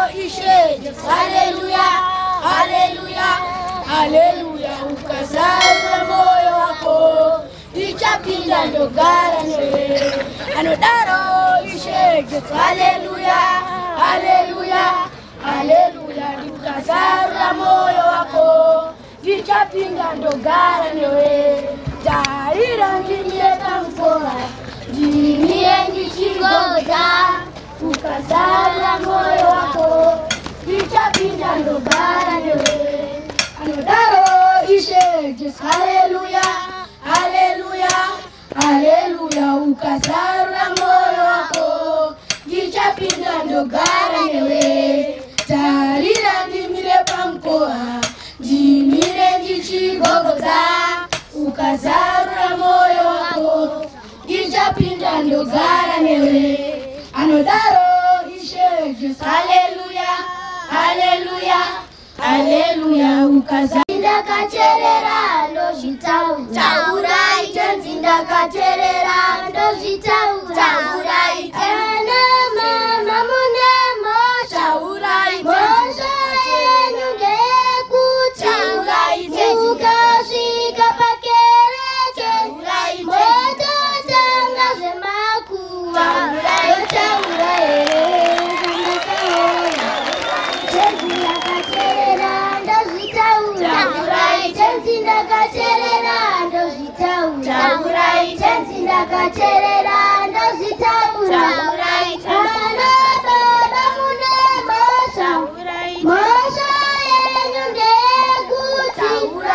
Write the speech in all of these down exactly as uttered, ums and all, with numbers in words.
ishe. Haleluya, haleluya, haleluya. Ukazarura moyo wako ichapinda ndogara newe. Anodaro ishe. Haleluya, haleluya, haleluya. Ukazarura moyo wako ichapinda ndogara newe. Taira ndimie kamfora ndimie ndichingoja. Ukazarura moyo wako ichapinda ndogara newe. Anodaro ishe. Haleluya, haleluya, haleluya. Ukazarura moyo wako ichapinda ndogara newe. Tarira ndimire pamkoa ndimire ndichigogoza. Ukazarura moyo wako ichapinda ndogara newe. Anodaro ishe. Haleluya, haleluya, haleluya. Ukazarura katerera ndozvitaura. Taura itenzinda katerera ndozvitaura. Taura itena mama munemo. Taura itenzinda katerera ndekuti. Taura itenzinda ukasvika pakereke. Taura itenzinda mototanga zvemakuva. Taura here zvandakaona. Itenzinda katerera ndozvitaura. Taura itenzinda katerera ndozvitaura. Taura itenzinda katerera ndozvitaura. Taura itenzinda baba mune mosha. Mosha yenyu ndeyekuti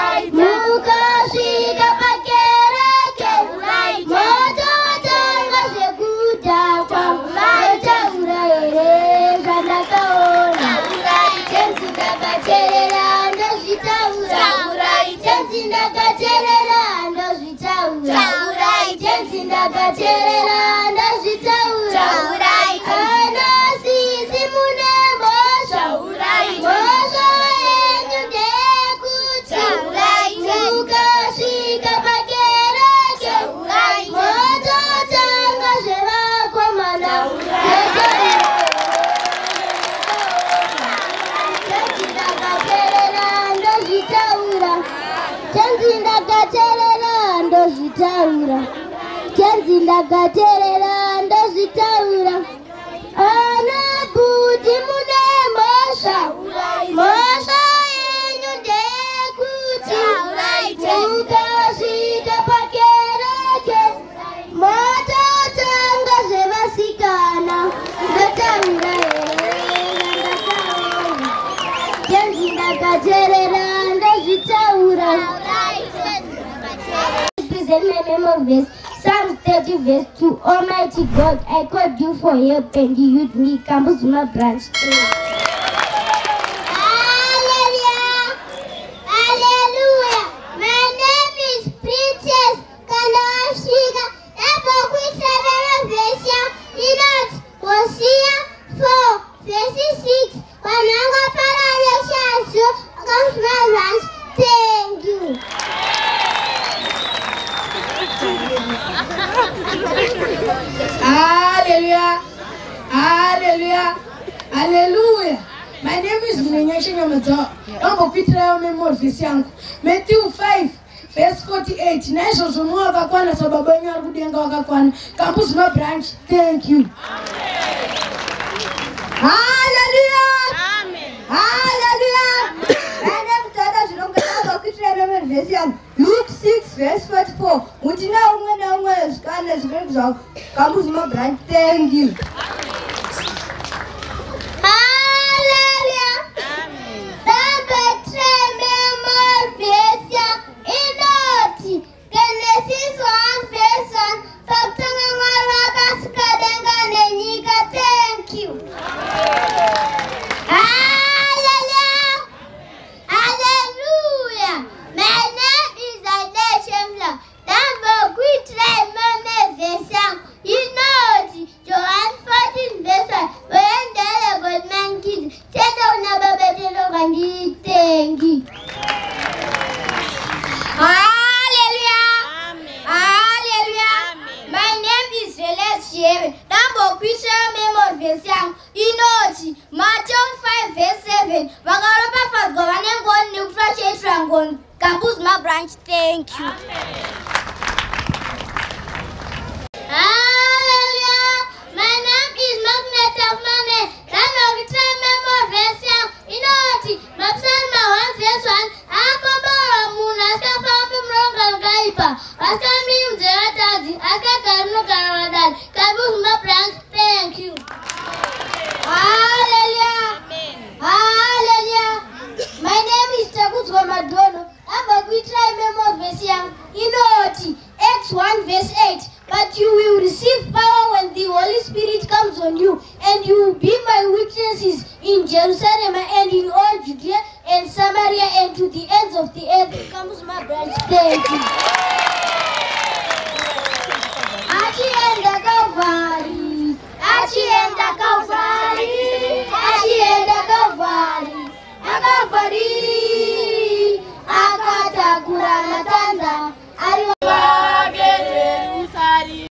mukasvika pakereke mototanga zvekudhakwa. Taura here zvandakaona. Itenzinda katerera ndozvitaura. Taura itenzinda katerera ndozvitaura. Taura itenzinda katerera ndozvitaura. Taura ana sisi mune mosha. Mosha yenyu ndeyekuti mukasvika pakereke mototanga zvevakomana. Itenzinda katerera ndozvitaura. Itenzinda katerera ndozvitaura. Itenzinda katerera ndozvitaura. Ana kuti mune mosha. Mosha yenyu ndeyekuti mukasvika pakereke mototanga zvevasikana. Ndotaura here ndakaona. Itenzinda katerera ndozvitaura. Present my memory verse, Psalm thirty verse two. Almighty God, I called you for help and you used me. Kambuzuma branch. Hallelujah, hallelujah. My name is Princess Kanashika. Therefore, quit seven version. In not Hosea four verse six. Wananga paralesha Kambuzuma branch. Thank you. Hallelujah, hallelujah, hallelujah. My name is Mnenyeshe Nyamato. Mambo Peter memory verse yangu. Matthew five verse forty-eight. Naisho zunua wakakwana sababu yenye arudianga wakakwana. Kambuzuma branch. Thank you. Hallelujah. Amen. Hallelujah. My name is Tada Shilonga Peter memory verse yangu. Luke six verse forty-four. Mutina umwe na umwe zikane zikane zao. Kambuzuma branch. Thank you. Hallelujah. Amen. Number three memory verse. Inoti. Genesis one verse one. Fakutanga mwaka sikadenga nenyika. Thank you. Hallelujah. Hallelujah. My name is Ade Shemla. Number three memory verse. Inoti. Johann fourteen verse one. When the good man kids. Tendo na baba tendo kandi. Thank you. Hallelujah. Amen. Hallelujah. Amen. My name is Celeste. Number Christian memory verse. Inoti. Matthew Thank you. Hallelujah. My name is Magnet of Mame. Then I will try memo verse young. Inoti. Mapsan ma one verse one. Akoba Ramuna. Aska family mronga gaipa. Aska mi mzeratazi. Aska karno karawadan. Kambuzuma prank. Thank you. Hallelujah. Hallelujah. My name is Kambuzuma Dono. I'm a good try memo verse young. Inoti. Acts one verse eight. But you will receive power when the Holy Spirit comes on you, and you will be my witnesses in Jerusalem and in all Judea and Samaria and to the ends of the earth. Kambuzuma branch. Thank you. Achienda Calvary, Achienda Calvary, Achienda Calvary, Calvary.